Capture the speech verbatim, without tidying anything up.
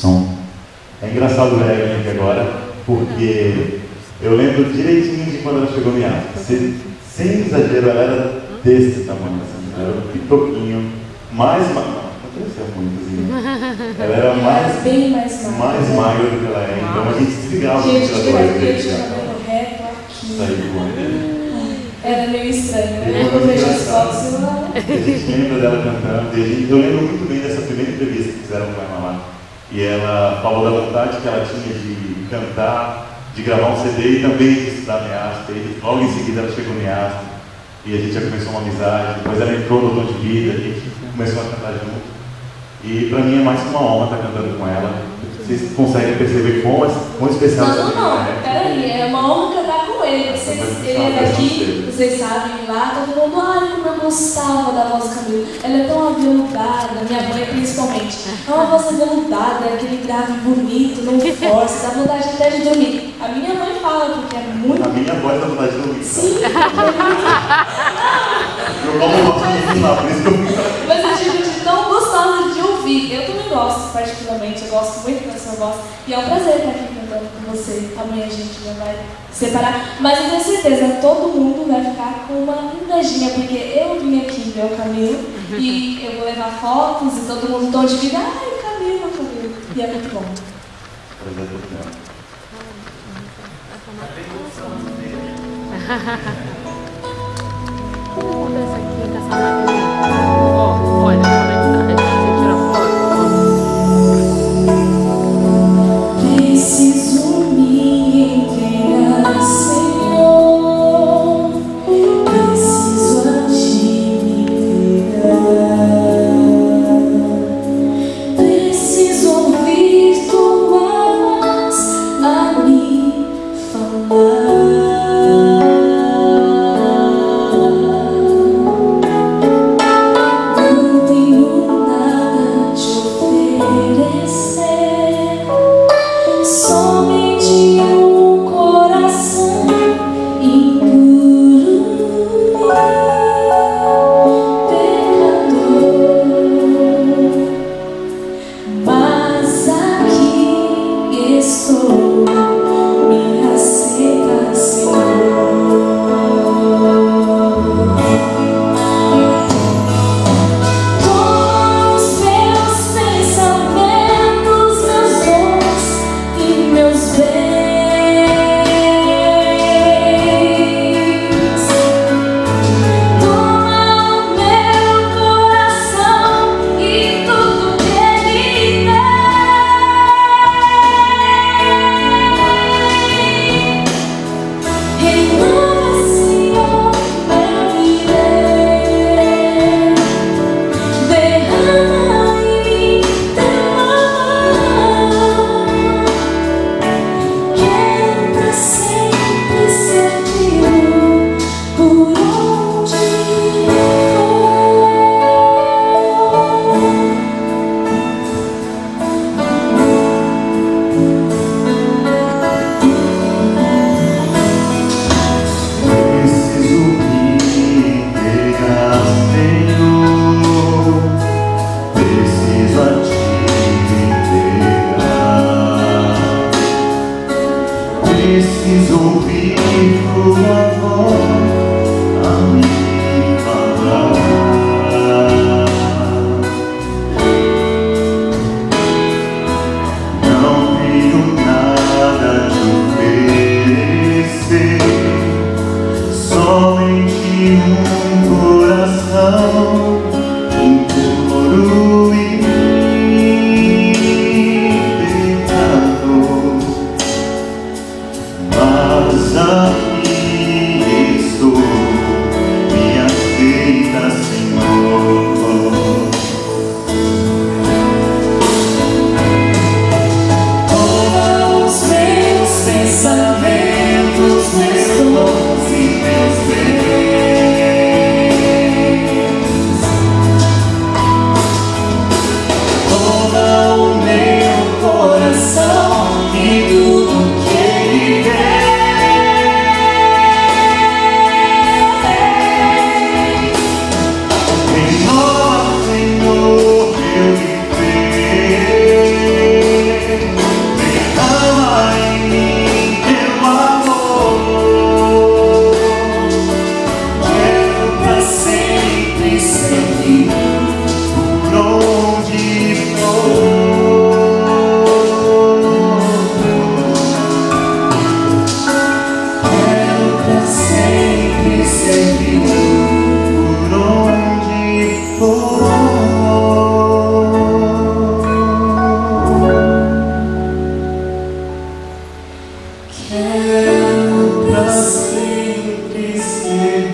Som. É engraçado ver a Evelyn aqui agora, porque eu lembro direitinho de quando ela chegou em África. Sem, sem exagero, ela era desse tamanho, assim, ela era um pitoquinho, mais magro, não cresceu muito, assim. Ela era mais, bem mais magra, mais magra do que ela é, então a gente desligava o gente, ventilador. Gente, o cabelo reto aqui. Saiu. Era meio estranho, né? Eu vejo as fotos e eu... A gente lembra dela cantando, e a gente, eu lembro muito bem dessa primeira entrevista que fizeram com ela lá. E ela falou da vontade que ela tinha de cantar, de gravar um C D e também de estudar Neasta. E logo em seguida ela chegou no Neasta e a gente já começou uma amizade. Depois ela entrou no Tom de Vida, a gente começou a cantar junto. E pra mim é mais que uma honra estar cantando com ela. Vocês conseguem perceber quão, quão especial essa menina é? Não, não, não, peraí, é uma honra cantar com ele. Vocês, ele é daqui, vocês sabem, lá todo mundo, ai, como eu gostava da voz do Camilo. Ela é tão aveludada, minha mãe principalmente. É uma voz aveludada, aquele grave bonito, não força, dá vontade até de dormir. A minha mãe fala, porque é muito... A minha voz dá vontade de dormir. Sim, eu não gosto de ensinar, por isso que eu... Mas eu digo de tão gostosa de ouvir. Eu também gosto, particularmente, eu gosto muito da sua voz. E é um prazer estar aqui cantando com você. Amanhã a gente já vai separar. Mas eu tenho certeza, todo mundo vai ficar com uma invejinha, porque eu vim aqui ver o Camilo e eu vou levar fotos e todo mundo todo de vida. Ai, o Camilo, o Camilo. E é muito bom. Muda essa aqui, dessa máquina. Ó, olha, como é que tá? Você tira foto. Preciso me entregar, Senhor. Preciso a ti me entregar. Preciso ouvir tua voz a me falar. Preciso ouvir tua voz a me falar. Não tenho nada a te oferecer, somente um coração impuro e pecador. Mas aqui estou, me aceita, Senhor. Toma os meus pensamentos, meus dons e meus bens. ser